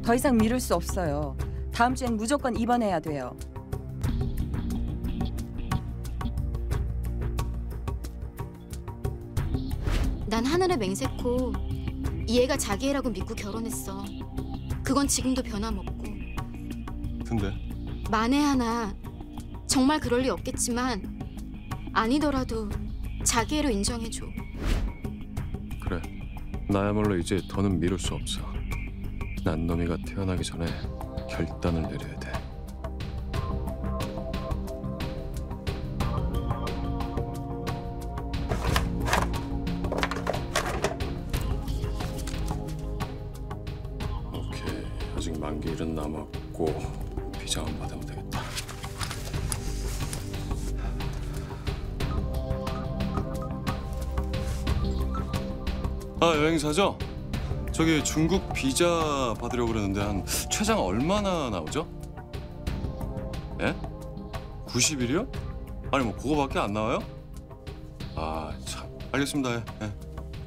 더 이상 미룰 수 없어요. 다음 주엔 무조건 입원해야 돼요. 난 하늘의 맹세코 이 애가 자기 애라고 믿고 결혼했어. 그건 지금도 변함없고. 근데? 만에 하나 정말 그럴 리 없겠지만 아니더라도 자기 애로 인정해줘. 그래. 나야말로 이제 더는 미룰 수 없어. 난놈이가 태어나기 전에 결단을 내려야 돼. 오케이. 아직 만기일은 남았고 비자만 받으면 되겠다. 아, 여행사죠? 저기 중국 비자 받으려고 그러는데 한 최장 얼마나 나오죠? 예? 90일이요? 아니 뭐 그거밖에 안 나와요? 아, 참. 알겠습니다. 예. 예.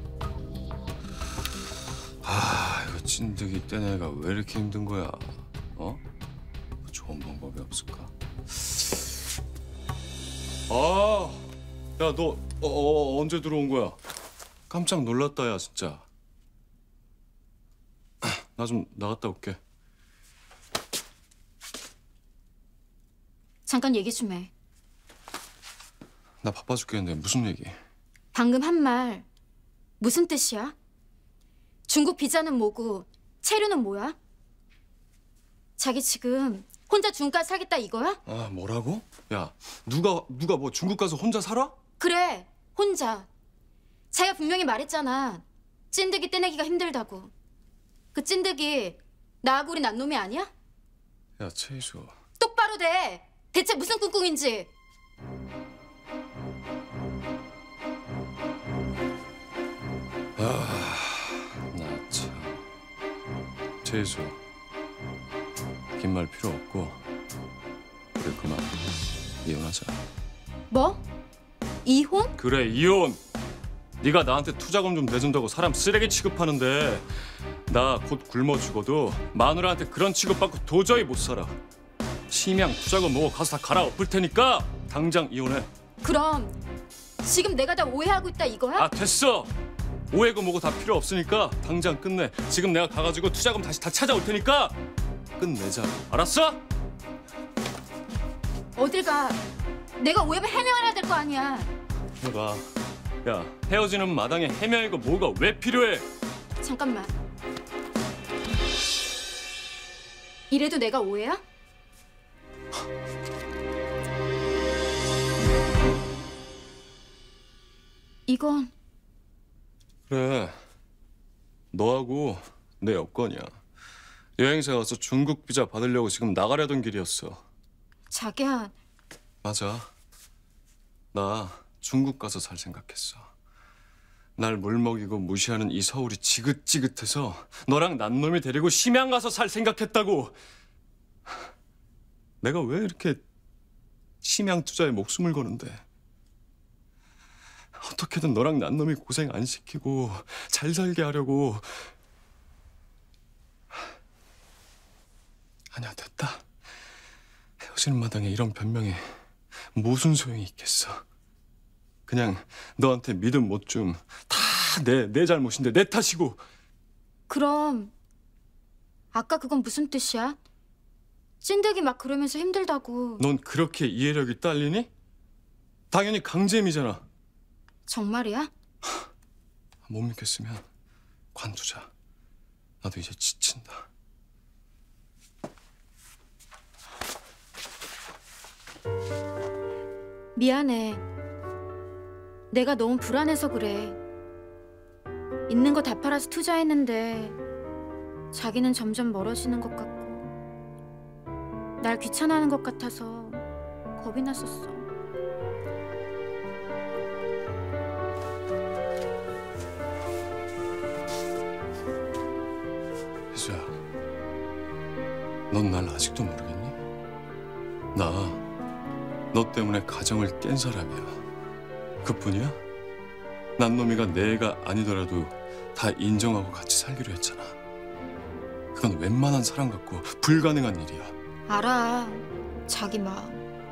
아, 이거 찐득이 떼내가 왜 이렇게 힘든 거야? 어? 좋은 방법이 없을까? 아, 야, 너 언제 들어온 거야? 깜짝 놀랐다, 야, 진짜. 나 좀 나갔다 올게. 잠깐 얘기 좀 해. 나 바빠 죽겠는데 무슨 얘기? 방금 한 말 무슨 뜻이야? 중국 비자는 뭐고 체류는 뭐야? 자기 지금 혼자 중국까지 살겠다 이거야? 아, 뭐라고? 야, 누가 뭐 중국 가서 혼자 살아? 그래, 혼자. 자기가 분명히 말했잖아. 찐득이 떼내기가 힘들다고. 그 찐득이 나하고 우리 난놈이 아니야? 야, 최희수. 똑바로 돼. 대체 무슨 꿍꿍인지. 나 참. 최희수. 긴 말 필요 없고 우리 그만 이혼하자. 뭐? 이혼? 그래, 이혼. 네가 나한테 투자금 좀 내준다고 사람 쓰레기 취급하는데 나 곧 굶어 죽어도 마누라한테 그런 취급받고 도저히 못 살아. 심양 투자금 뭐고 가서 다 갈아엎을 테니까 당장 이혼해. 그럼 지금 내가 다 오해하고 있다 이거야? 아, 됐어. 오해고 뭐고 다 필요 없으니까 당장 끝내. 지금 내가 가가지고 투자금 다시 다 찾아올 테니까 끝내자. 알았어? 어딜 가? 내가 오해면 해명해야 될 거 아니야. 해봐. 야, 헤어지는 마당에 해명이고 뭐가 왜 필요해? 잠깐만. 이래도 내가 오해야? 이건 그래. 너하고 내 여건이야. 여행사 가서 중국 비자 받으려고 지금 나가려던 길이었어. 자기야. 맞아. 나 중국 가서 살 생각했어. 날 물먹이고 무시하는 이 서울이 지긋지긋해서 너랑 난놈이 데리고 심양 가서 살 생각했다고. 내가 왜 이렇게 심양 투자에 목숨을 거는데. 어떻게든 너랑 난놈이 고생 안 시키고 잘 살게 하려고. 아니야, 됐다. 헤어지는 마당에 이런 변명이 무슨 소용이 있겠어. 그냥 너한테 믿음 못 줌 다 내 잘못인데 내 탓이고. 그럼 아까 그건 무슨 뜻이야? 찐득이 막 그러면서 힘들다고. 넌 그렇게 이해력이 딸리니? 당연히 강잼이잖아. 정말이야? 못 믿겠으면 관두자. 나도 이제 지친다. 미안해. 내가 너무 불안해서 그래. 있는 거 다 팔아서 투자했는데 자기는 점점 멀어지는 것 같고 날 귀찮아하는 것 같아서 겁이 났었어. 희수야, 넌 날 아직도 모르겠니? 나 너 때문에 가정을 깬 사람이야. 그뿐이야? 난놈이가 내 애가 아니더라도 다 인정하고 같이 살기로 했잖아. 그건 웬만한 사람 같고 불가능한 일이야. 알아. 자기 마음.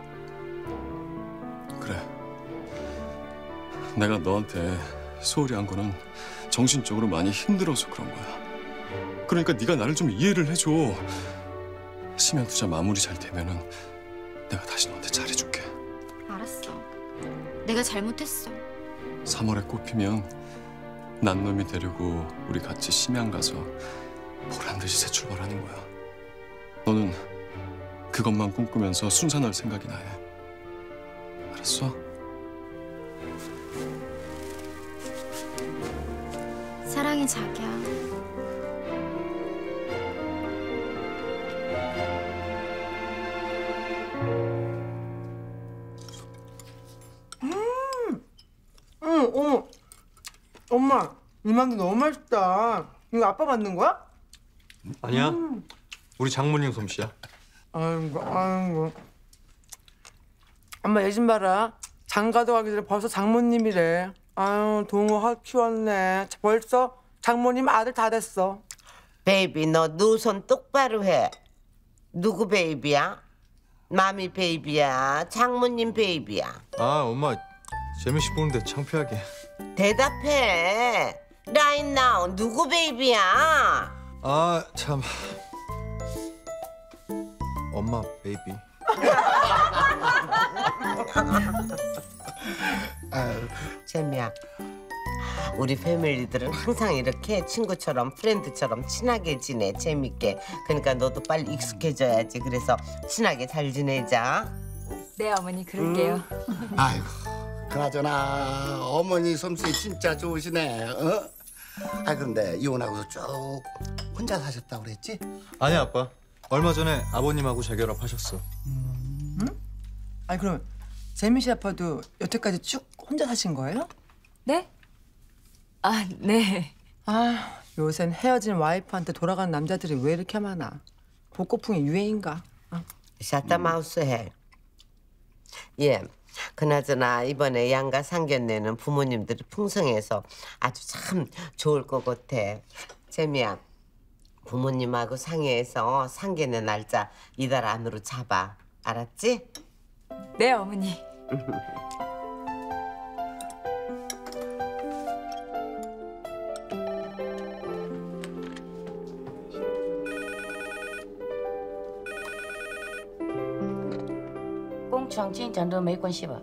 그래. 내가 너한테 소홀히 한 거는 정신적으로 많이 힘들어서 그런 거야. 그러니까 네가 나를 좀 이해를 해줘. 심양 투자 마무리 잘 되면은 내가 다시 너한테 잘해줄게. 알았어. 내가 잘못했어. 3월에 꽃피면 난 놈이 데리고 우리 같이 심양 가서 보란 듯이 새 출발하는 거야. 너는 그것만 꿈꾸면서 순산할 생각이나 해. 알았어? 사랑해, 자기야. 어머, 엄마, 이 만두 너무 맛있다. 이거 아빠 만든 거야? 아니야. 우리 장모님 솜씨야. 아이고, 아이고. 엄마 예진 봐라. 장가도 가기 전에 벌써 장모님이래. 아유, 동호 확 키웠네. 벌써 장모님 아들 다 됐어. 베이비, 너 두 손 똑바로 해. 누구 베이비야? 마미 베이비야? 장모님 베이비야? 아, 엄마 재미씨 보는데 창피하게. 대답해. Right now, 누구 베이비야? 아, 참. 엄마 베이비. 재미야. 우리 패밀리들은 항상 이렇게 친구처럼 프렌드처럼 친하게 지내. 재밌게. 그러니까 너도 빨리 익숙해져야지. 그래서 친하게 잘 지내자. 네 어머니 그럴게요. 아이고, 그나저나 어머니 솜씨 진짜 좋으시네. 어? 아 근데 이혼하고서 쭉 혼자 사셨다고 그랬지? 아니야, 아빠. 얼마 전에 아버님하고 재결합하셨어. 아니 그럼 재미 씨 아빠도 여태까지 쭉 혼자 사신 거예요? 네? 아 네. 아, 요샌 헤어진 와이프한테 돌아가는 남자들이 왜 이렇게 많아? 복고풍이 유행인가? 아. 샷다마우스 해. 예. 그나저나 이번에 양가 상견례는 부모님들이 풍성해서 아주 참 좋을 것 같아. 재미야, 부모님하고 상의해서 상견례 날짜 이달 안으로 잡아. 알았지? 네 어머니. 工厂进展都没关系吧？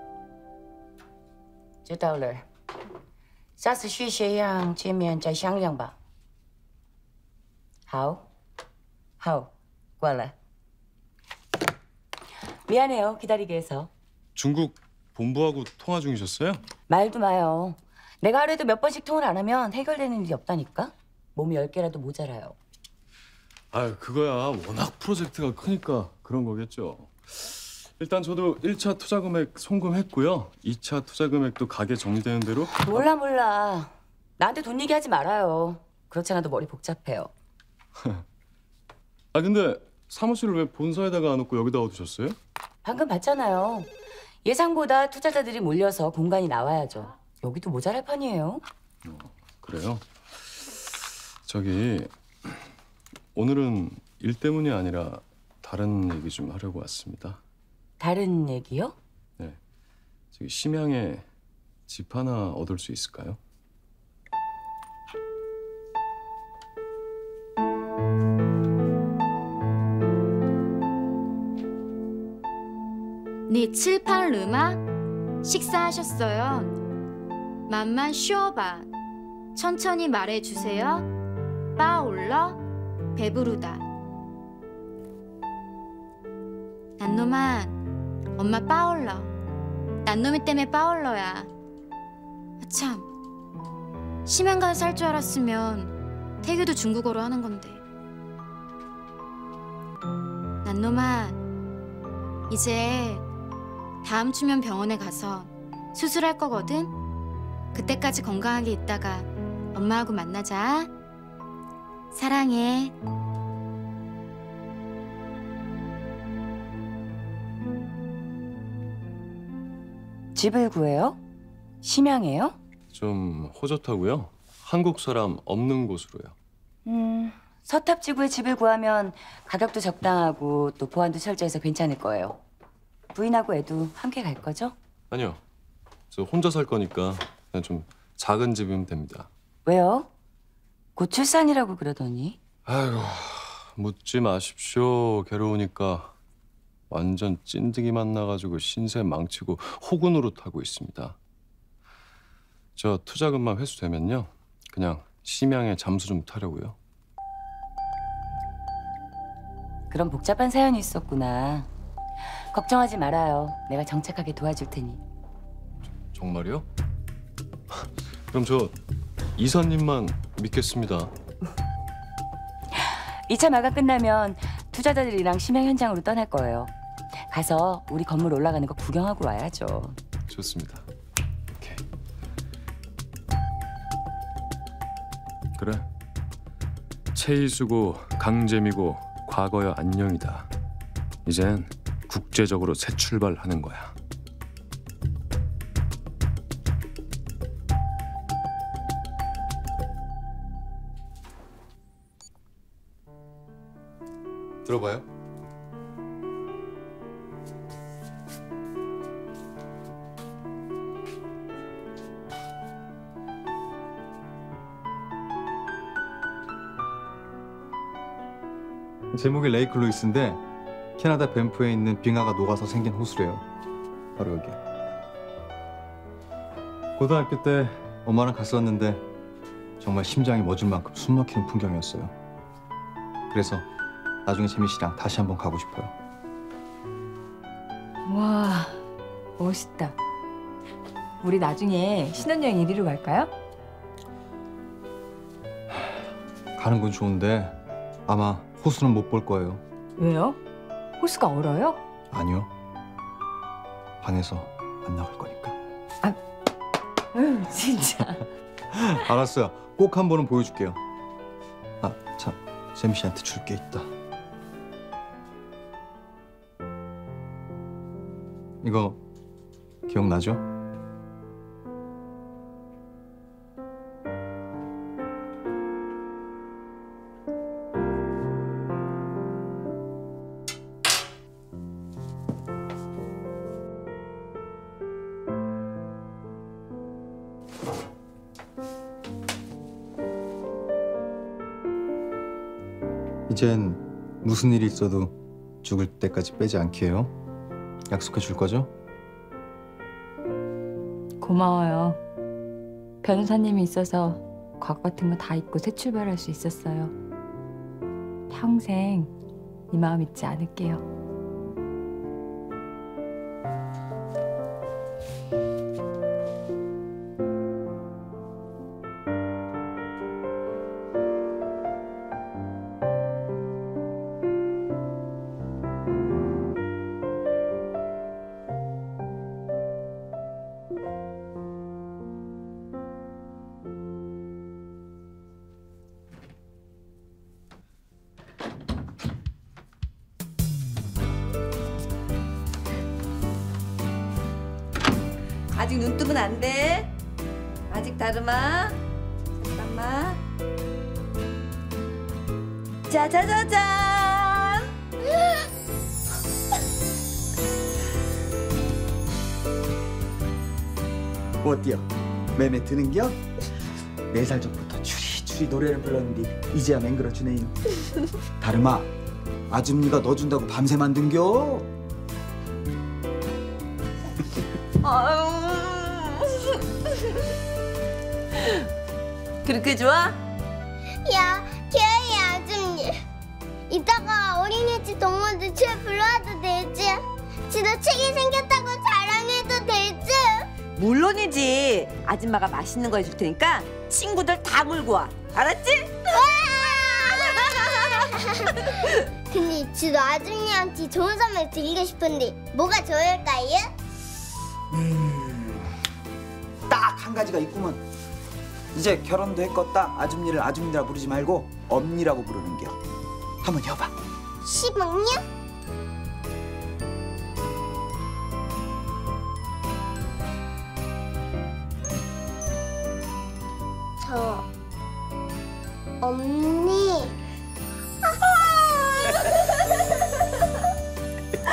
知道了，下次去学样见面再商量吧。好，好，挂了。 미안해요, 기다리게 해서. 중국 본부하고 통화 중이셨어요? 말도 마요. 내가 하루에도 몇 번씩 통화를 안 하면 해결되는 일이 없다니까. 몸이 10개라도 모자라요. 아유, 그거야. 워낙 프로젝트가 크니까 그런 거겠죠. 일단 저도 1차 투자 금액 송금했고요. 2차 투자 금액도 가게 정리되는 대로. 몰라. 나한테 돈 얘기하지 말아요. 그렇지 않아도 머리 복잡해요. 아 근데 사무실을 왜 본사에다가 안 놓고 여기다 두셨어요? 방금 봤잖아요. 예상보다 투자자들이 몰려서 공간이 나와야죠. 여기도 모자랄 판이에요. 그래요? 저기 오늘은 일 때문이 아니라 다른 얘기 좀 하려고 왔습니다. 다른 얘기요? 네, 저기 심양에 집 하나 얻을 수 있을까요? 네 칠판 르마 식사하셨어요? 맘만 쉬어봐. 천천히 말해주세요. 빠올러 배부르다. 난놈아, 엄마 빠올러. 난놈이 때문에 빠올러야. 참, 심양 가서 살 줄 알았으면 태교도 중국어로 하는 건데. 난놈아, 이제 다음 주면 병원에 가서 수술할 거거든? 그때까지 건강하게 있다가 엄마하고 만나자. 사랑해. 집을 구해요? 심양에요? 좀 호젓하고요. 한국 사람 없는 곳으로요. 서탑지구에 집을 구하면 가격도 적당하고 또 보안도 철저해서 괜찮을 거예요. 부인하고 애도 함께 갈 거죠? 아니요. 저 혼자 살 거니까 그냥 좀 작은 집이면 됩니다. 왜요? 곧 출산이라고 그러더니. 아이고, 묻지 마십시오. 괴로우니까. 완전 찐득이 만나가지고 신세 망치고 호구 노릇하고 있습니다. 저 투자금만 회수되면요. 그냥 심양에 잠수 좀 타려고요. 그런 복잡한 사연이 있었구나. 걱정하지 말아요. 내가 정착하게 도와줄 테니. 정말요? 그럼 저 이사님만 믿겠습니다. 2차 마감 끝나면 투자자들이랑 심양 현장으로 떠날 거예요. 가서 우리 건물 올라가는 거 구경하고 와야죠. 좋습니다. 오케이. 그래. 체이수고 강재미고 과거여 안녕이다. 이젠 국제적으로 새 출발하는 거야. 들어봐요. 제목이 레이크 루이스인데 캐나다 밴프에 있는 빙하가 녹아서 생긴 호수래요. 바로 여기. 고등학교 때 엄마랑 갔었는데 정말 심장이 멎을 만큼 숨막히는 풍경이었어요. 그래서 나중에 재미 씨랑 다시 한번 가고 싶어요. 와, 멋있다. 우리 나중에 신혼여행 이리로 갈까요? 가는 건 좋은데 아마 호수는 못 볼 거예요. 왜요? 호수가 얼어요? 아니요. 방에서 안 나갈 거니까. 아유, 진짜. 알았어요. 꼭 한 번은 보여줄게요. 아, 참. 재미 씨한테 줄 게 있다. 이거 기억나죠? 이젠 무슨 일이 있어도 죽을 때까지 빼지 않게요. 약속해 줄 거죠? 고마워요. 변호사님이 있어서 과거 같은 거 다 잊고 새 출발할 수 있었어요. 평생 이 마음 잊지 않을게요. 아직 눈 뜨면 안 돼. 아직 다름아. 잠깐만. 짜자자잔. 어때요? 맴에 드는겨? 4살 전부터 추리추리 노래를 불렀는데 이제야 맹글어주네요. 다름아, 아줌니가 너 준다고 밤새 만든겨? 그렇게 좋아? 야, 걔의 아줌니. 이따가 어린이집 동물들 춤 불러와도 되지? 지도 책이 생겼다고 자랑해도 되지? 물론이지. 아줌마가 맛있는 거 해줄 테니까 친구들 다 물고 와. 알았지? 근데 지도 아줌니한테 좋은 선물 드리고 싶은데 뭐가 좋을까요? 딱 한 가지가 있구먼. 이제 결혼도 했겄다. 아줌니를 아줌니라 부르지 말고 엄니라고 부르는겨. 한번 해봐. 10억냐? 저 언니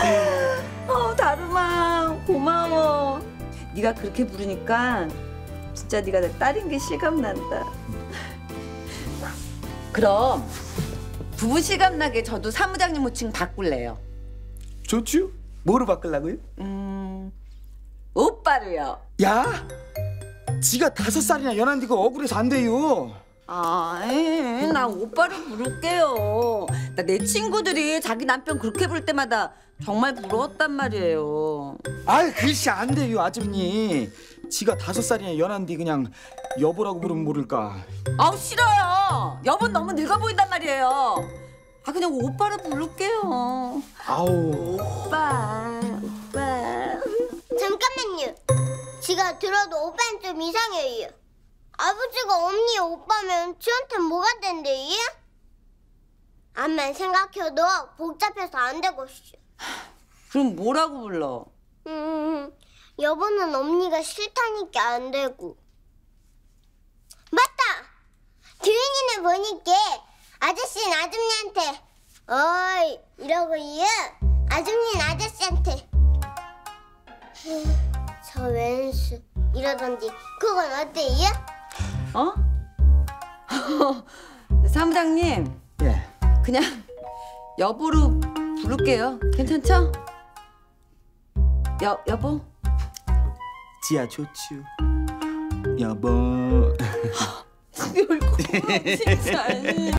다름아 고마워. 네가 그렇게 부르니까 진짜 네가 내 딸인 게 실감난다. 그럼 부부 실감나게 저도 사무장님 호칭 바꿀래요. 좋지요? 뭐로 바꾸려고요? 오빠로요. 야! 지가 5살이나 연한디가 억울해서 안 돼요. 나 오빠를 부를게요. 나 내 친구들이 자기 남편 그렇게 부를 때마다 정말 부러웠단 말이에요. 아이 글씨 안 돼요 아줌니. 지가 5살이나 연한디 그냥 여보라고 부르면 모를까. 아우 싫어요. 여보 너무 늙어 보인단 말이에요. 그냥 오빠를 부를게요. 아우. 오빠. 잠깐만요. 지가 들어도 오빠는 좀 이상해요. 아버지가 엄니 오빠면 지한테 뭐가 된대요? 암만 생각해도 복잡해서 안 되겠어. 그럼 뭐라고 불러? 여보는 엄니가 싫다니까 안 되고. 맞다! 규현이네 보니까 아저씨는 아줌니한테 어이 이러고 아줌니는 아저씨한테 저 왼수 이러던지 그건 어때요? 사무장님 예. 그냥 여보로 부를게요. 괜찮죠? 여보? 지야 좋지요. 여보. 진짜